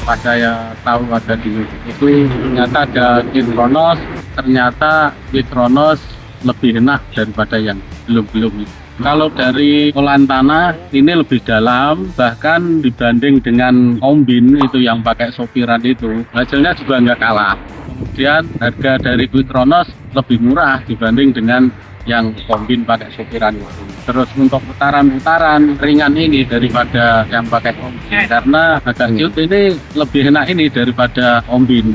pas saya tahu ada di itu ternyata ada Witronos, ternyata Witronos lebih enak daripada yang belum-belum. Kalau dari olahan tanah ini lebih dalam, bahkan dibanding dengan Ombin itu yang pakai sopiran itu, hasilnya juga nggak kalah. Kemudian harga dari Witronos lebih murah dibanding dengan yang Ombin pakai sopiran itu. Terus untuk putaran-putaran ringan ini daripada yang pakai Ombin, karena agak ciut ini lebih enak ini daripada Ombin.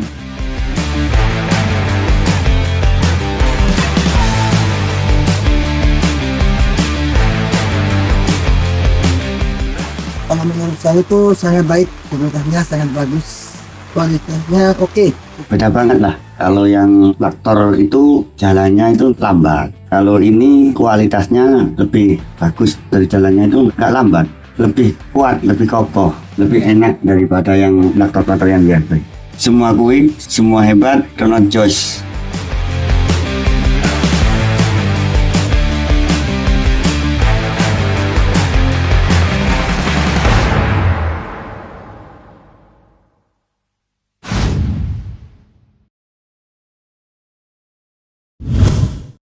Kalau menurut saya itu sangat baik, kualitasnya sangat bagus, kualitasnya oke. Beda banget lah. Kalau yang traktor itu jalannya itu lambat. Kalau ini kualitasnya lebih bagus, dari jalannya itu nggak lambat, lebih kuat, lebih kokoh, lebih enak daripada yang traktor-traktor yang biasa. Semua kuat, semua hebat, Renault Joyce.